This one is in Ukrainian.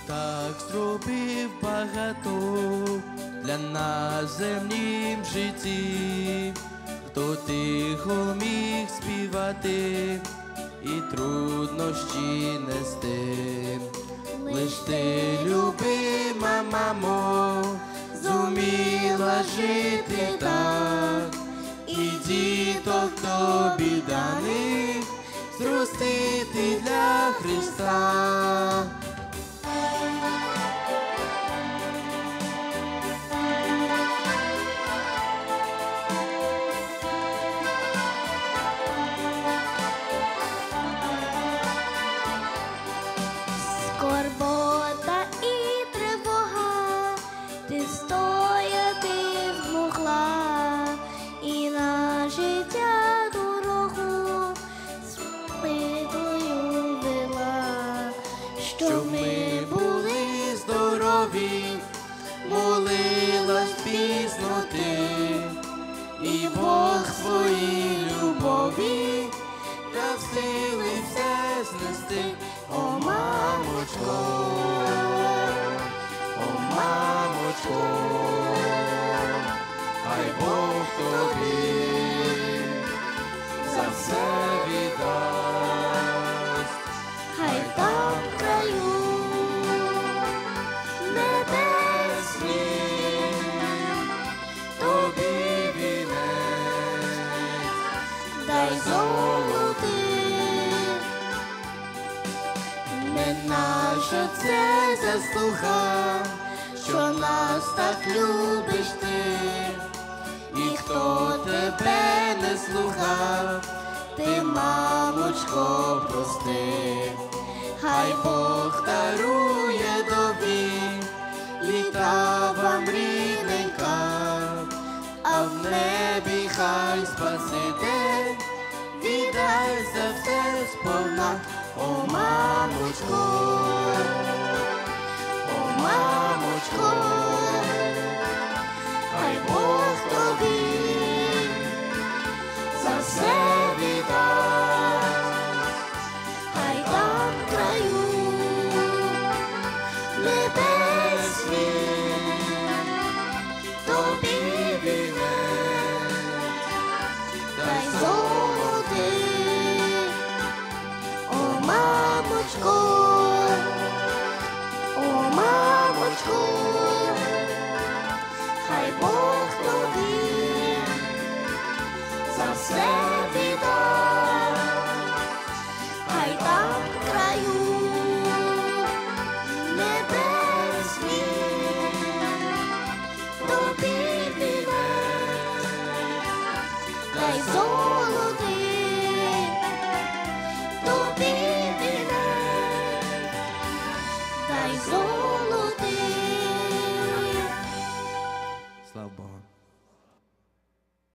так зробив багато для нас в земнім житті, хто тихо міг співати і труднощі нести. Лиш ти, любима мамо, зуміла жити так, і діток тобі даних зростити для Христа. Скорбота і тривога, ти стояти змогла, і на життя дорогу спитою вела. Щоб ми були здорові, молилась пізно ти, і Бог своїй любові дав сили все знести. О, мамочко, о, мамочко, хай Бог тобі за все віддасть, Хай там в краю небесні тобі вінець дай золотий. Не наша це заслуга, що нас так любиш ти, і хто тебе не слухав, ти, мамочко, прости. Хай Бог дарує тобі літа вам рідненька, а в небі хай Спаситель віддай за все сповна. О, мамочко, о, мамочко, хай Бог тобі за все віддасть, Хай там в краю небесні